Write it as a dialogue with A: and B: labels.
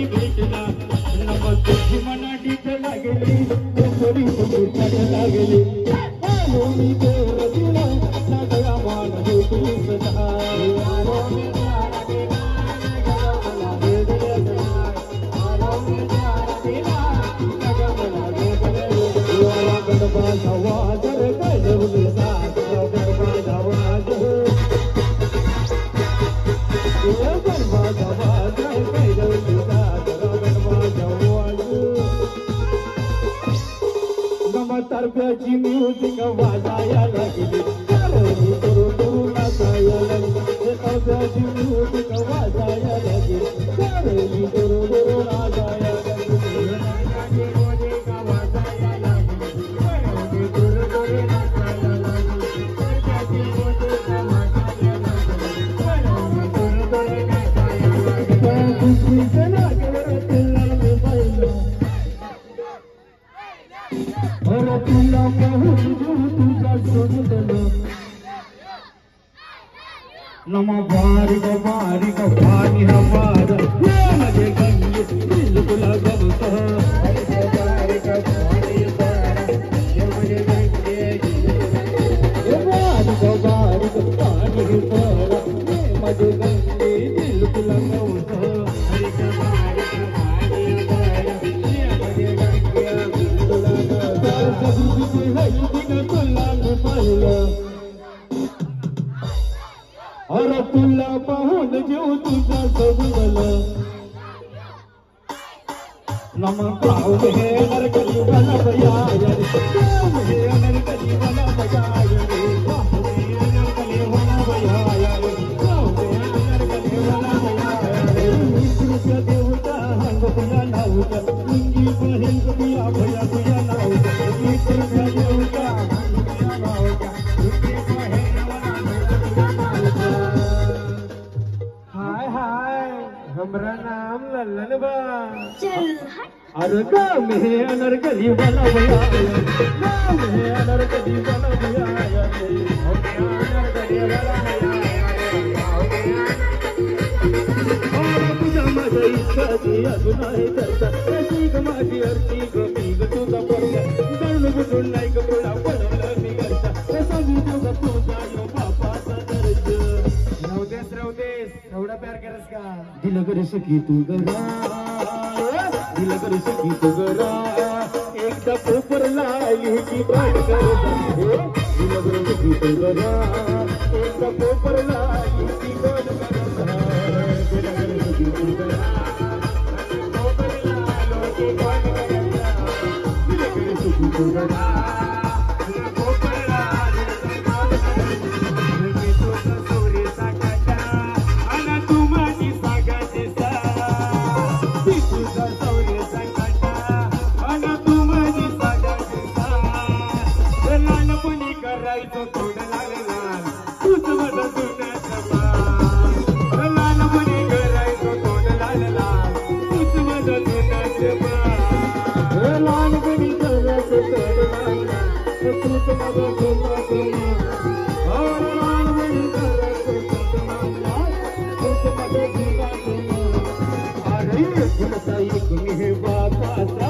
A: घेतला नमस्ते मनाटीत लागली कोरी तुझी लागली मी तेर दिला सगळा मान होती सहाय तर्फ्याची म्युझिक वाजाया लागली तुरु तुरु नाचाया लागली तर्फ्याची म्युझिक वाजाया लागली तुरु तुरु नाचाया तुला पाहून तुझा सोडलं नमा बारीक बारीक पाणी हवार माझे गंगे दिल तुला गमत बारीक पाणी माझे गंगे बारीक बारीक पाणी माझे गंगे दिल तुला गमत अरे तुला पाहून जीव तुझा सोडलं नमक हे नरकली बना बया हे नरकली बना बया नरकली बना बया नरकली बना बया देवता हंग तुझ्या नावचा लिंगी बहीण तुझ्या भया तुझ्या नावचा देवता हमरा नाम लल्लन बा अरे गाम है अनरकली वाला भैया गाम है अनरकली वाला भैया अनरकली वाला भैया तुझा माझ्या इच्छा ती अजून आहे करता कशी ग माझी अर्ची ग मी ग तुझा पोरगा जाणून बुजून नाही ग पोळा बनवलं मी घरचा कसा मी तुझा तुझा यो बापाचा दर्ज रवदेस एवढा प्यार करस का दिल कर सकी तू गरा दिल कर सकी तू गरा एकदा पोपरला लिहिची पाठ कर दिल कर सकी तू गरा एकदा पोपरला लिहिची पाठ कर दिल कर सकी तू गरा पोपरला लिहिची पाठ कर दिल कर सकी तू गरा अरे